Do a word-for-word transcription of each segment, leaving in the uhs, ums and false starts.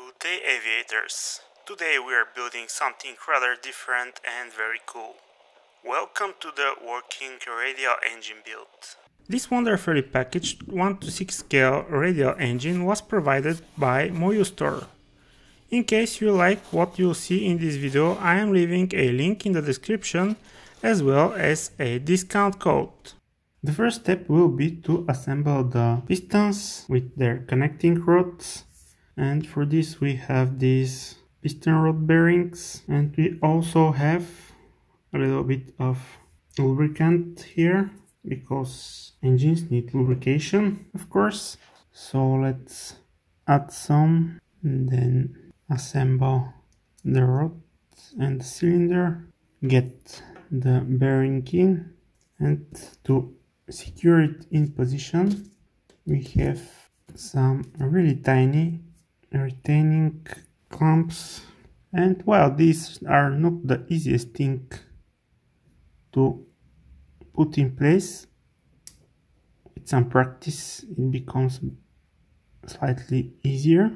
Good day, aviators! Today we are building something rather different and very cool. Welcome to the working radial engine build. This wonderfully packaged one to six scale radial engine was provided by Moyustore. In case you like what you'll see in this video, I am leaving a link in the description as well as a discount code. The first step will be to assemble the pistons with their connecting rods, and for this we have these piston rod bearings, and we also have a little bit of lubricant here because engines need lubrication, of course. So let's add some and then assemble the rod and the cylinder, get the bearing in, and to secure it in position we have some really tiny retaining clamps, and while these are not the easiest thing to put in place, with some practice it becomes slightly easier.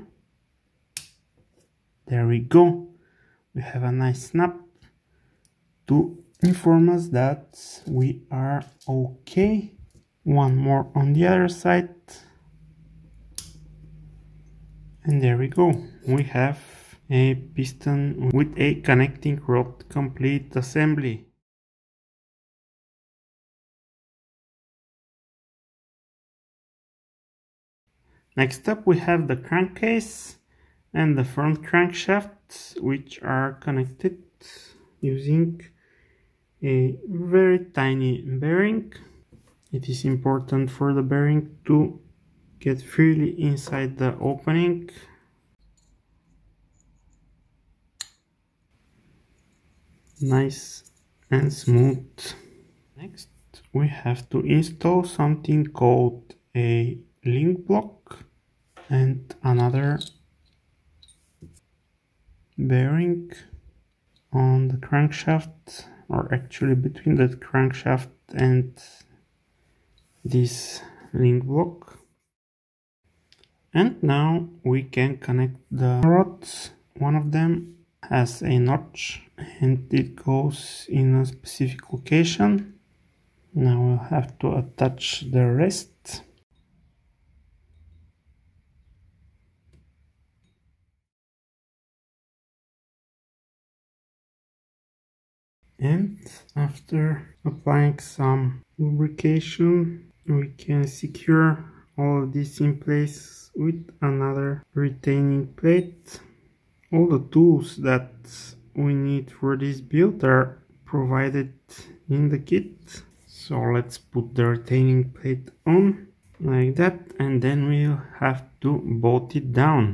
There we go, we have a nice snap to inform us that we are okay. One more on the other side, and there we go, we have a piston with a connecting rod complete assembly. Next up we have the crankcase and the front crankshaft, which are connected using a very tiny bearing. It is important for the bearing to get freely inside the opening. Nice and smooth. Next we have to install something called a link block and another bearing on the crankshaft, or actually between the crankshaft and this link block. And now we can connect the rods. One of them has a notch and it goes in a specific location. Now we'll have to attach the rest. And after applying some lubrication, we can secure all of this in place with another retaining plate. All the tools that we need for this build are provided in the kit. So let's put the retaining plate on like that, and then we'll have to bolt it down.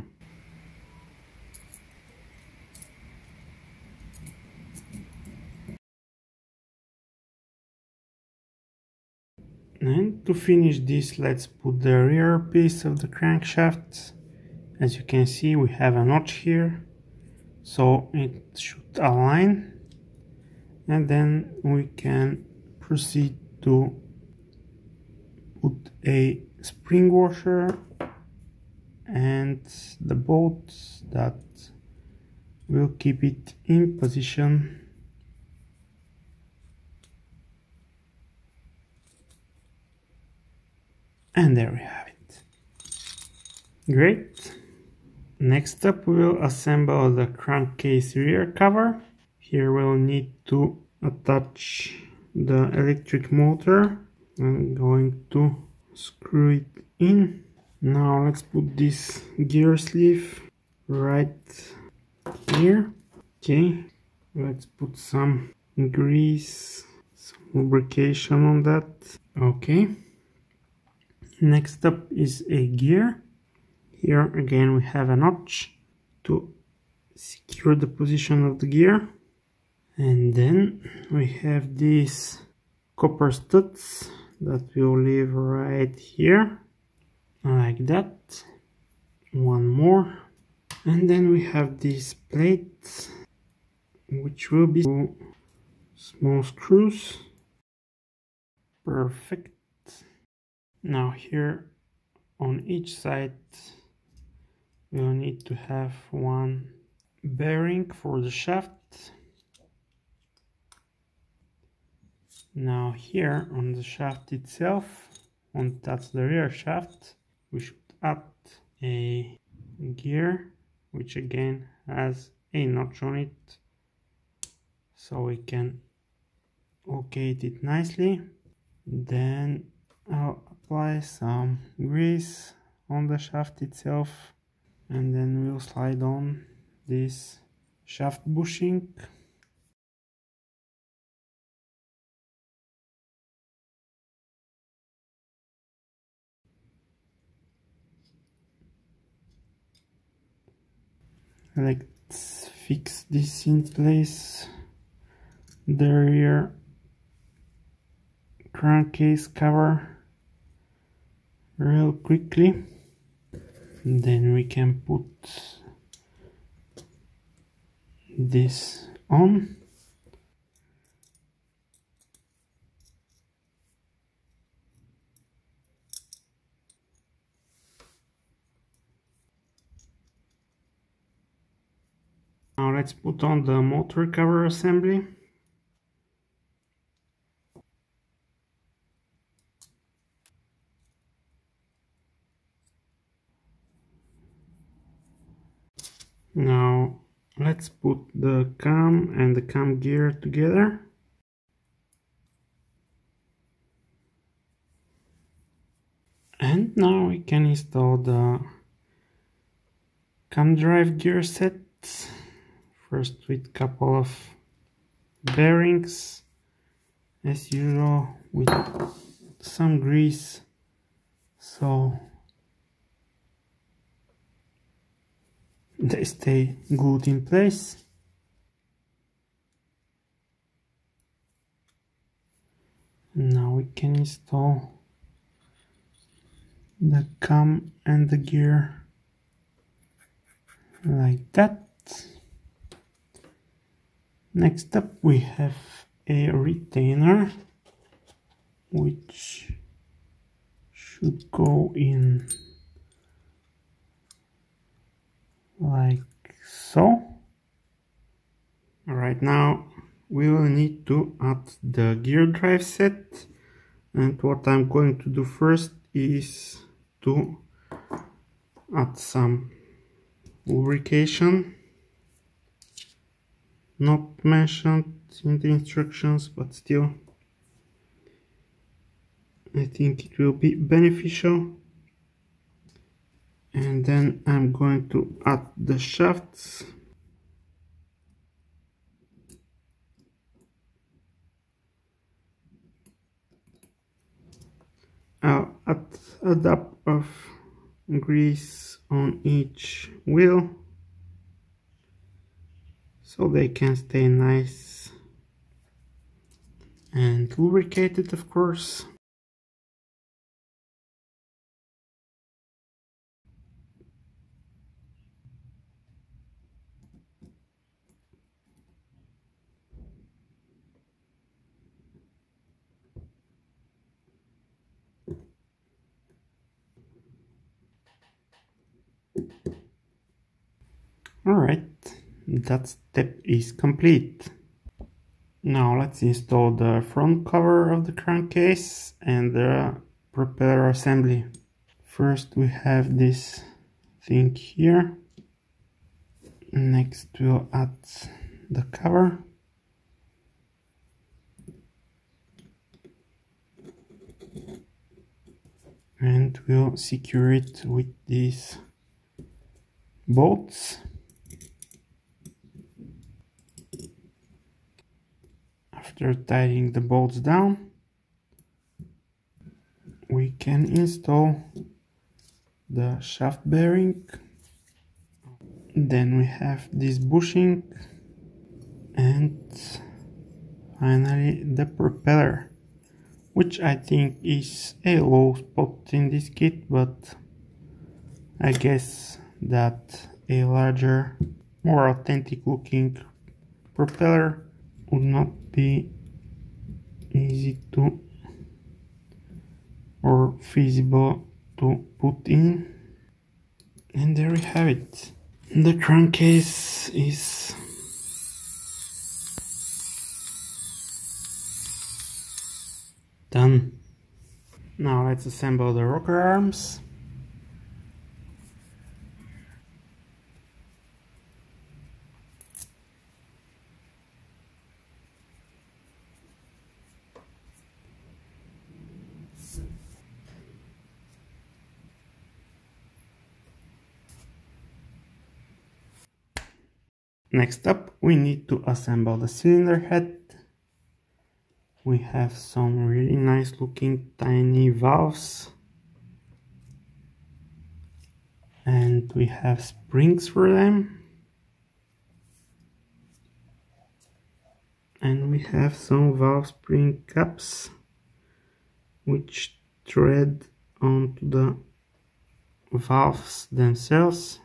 And to finish this, let's put the rear piece of the crankshaft. As you can see, we have a notch here, so it should align, and then we can proceed to put a spring washer and the bolts that will keep it in position. And there we have it. Great. Next up we will assemble the crankcase rear cover. Here we'll need to attach the electric motor. I'm going to screw it in. Now let's put this gear sleeve right here. Okay, let's put some grease, some lubrication on that. Okay. Next up is a gear. Here again we have a notch to secure the position of the gear, and then we have these copper studs that we'll leave right here like that. One more, and then we have these plates which will be two small screws. Perfect. Now here on each side we'll need to have one bearing for the shaft. Now here on the shaft itself, and that's the rear shaft, we should add a gear which again has a notch on it, so we can locate it nicely. Then I'll apply some grease on the shaft itself, and then we'll slide on this shaft bushing. Let's fix this in place. The rear crankcase cover real quickly. Then we can put this on. Now let's put on the motor cover assembly. Now let's put the cam and the cam gear together. And now we can install the cam drive gear set. First with a couple of bearings, as usual, with some grease, so they stay glued in place. Now we can install the cam and the gear like that. Next up we have a retainer which should go in like so. Right now we will need to add the gear drive set, and what I'm going to do first is to add some lubrication, not mentioned in the instructions, but still I think it will be beneficial. And then I'm going to add the shafts. I'll add a dab of grease on each wheel so they can stay nice and lubricated, of course. Alright, that step is complete. Now let's install the front cover of the crankcase and the propeller assembly. First we have this thing here. Next we'll add the cover. And we'll secure it with these bolts. After tightening the bolts down, we can install the shaft bearing. Then we have this bushing, and finally the propeller, which I think is a low spot in this kit, but I guess that a larger, more authentic looking propeller would not be easy to or feasible to put in. And there we have it. The crankcase is done. Now let's assemble the rocker arms. Next up, we need to assemble the cylinder head. We have some really nice looking tiny valves. And we have springs for them. And we have some valve spring caps which thread onto the valves themselves.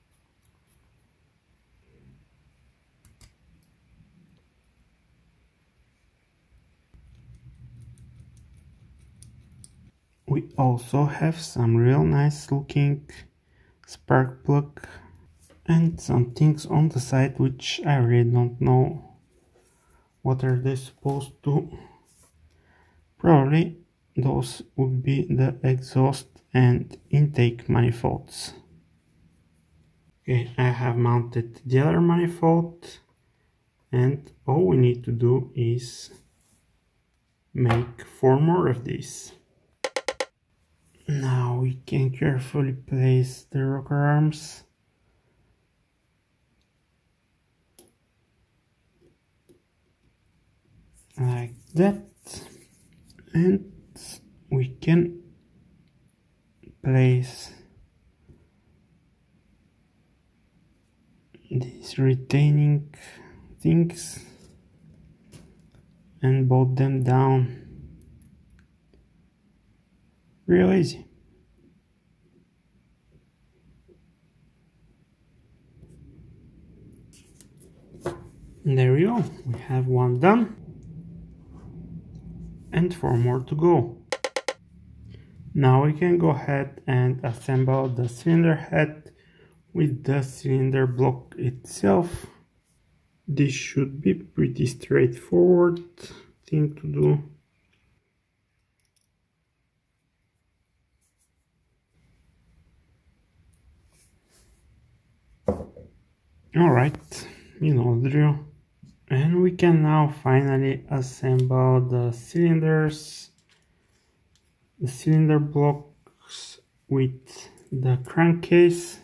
We also have some real nice looking spark plug and some things on the side which I really don't know what are they supposed to. Probably those would be the exhaust and intake manifolds. Okay, I have mounted the other manifold and all we need to do is make four more of these. Now we can carefully place the rocker arms. Like that. And we can place these retaining things and bolt them down. Real easy. There we go, we have one done and four more to go. Now we can go ahead and assemble the cylinder head with the cylinder block itself. This should be pretty straightforward thing to do. Alright, you know the drill. And we can now finally assemble the cylinders, the cylinder blocks with the crankcase.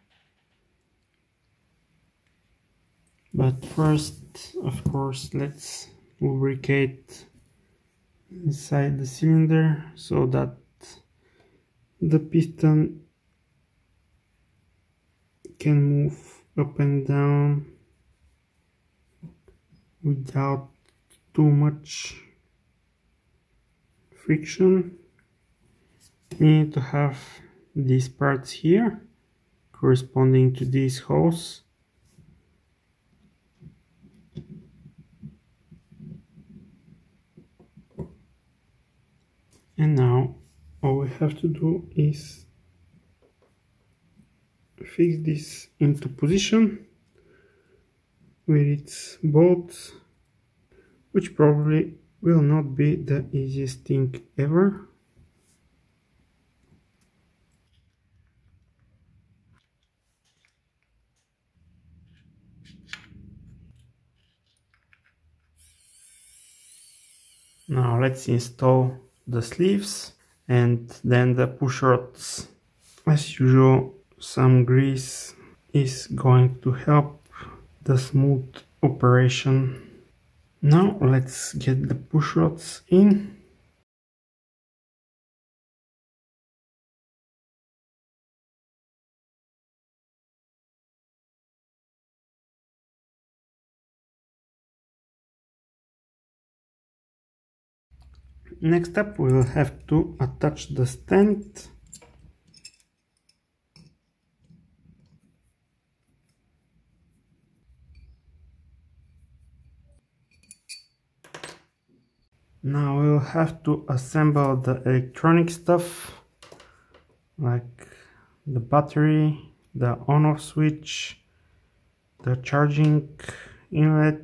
But first, of course, let's lubricate inside the cylinder so that the piston can move up and down without too much friction. We need to have these parts here corresponding to these holes. And now all we have to do is fix this into position with its bolts, which probably will not be the easiest thing ever. Now let's install the sleeves and then the push rods. As usual, some grease is going to help the smooth operation. Now let's get the push rods in. Next up, we will have to attach the stand. Now we will have to assemble the electronic stuff, like the battery, the on-off switch, the charging inlet.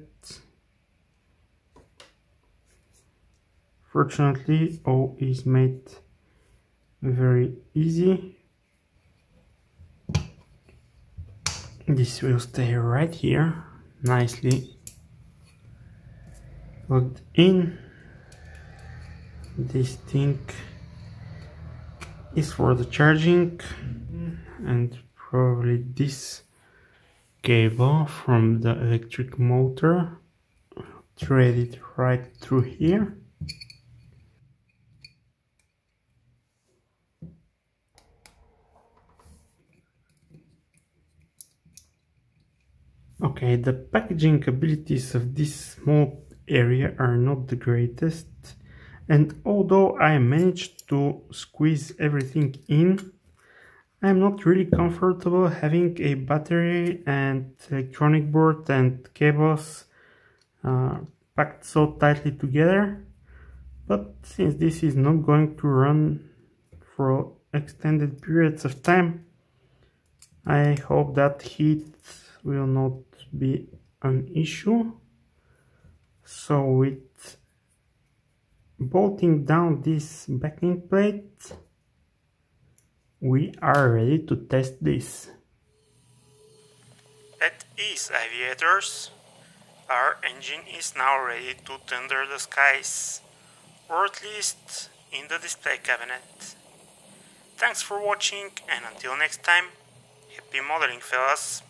Fortunately, all is made very easy. This will stay right here, nicely plugged in. This thing is for the charging, and probably this cable from the electric motor, thread it right through here. Okay, the packaging abilities of this small area are not the greatest, and although I managed to squeeze everything in, I'm not really comfortable having a battery and electronic board and cables uh, packed so tightly together. But since this is not going to run for extended periods of time, I hope that heat will not be an issue. So with bolting down this backing plate, we are ready to test this. At ease, aviators. Our engine is now ready to thunder the skies, or at least in the display cabinet. Thanks for watching, and until next time, happy modeling, fellas!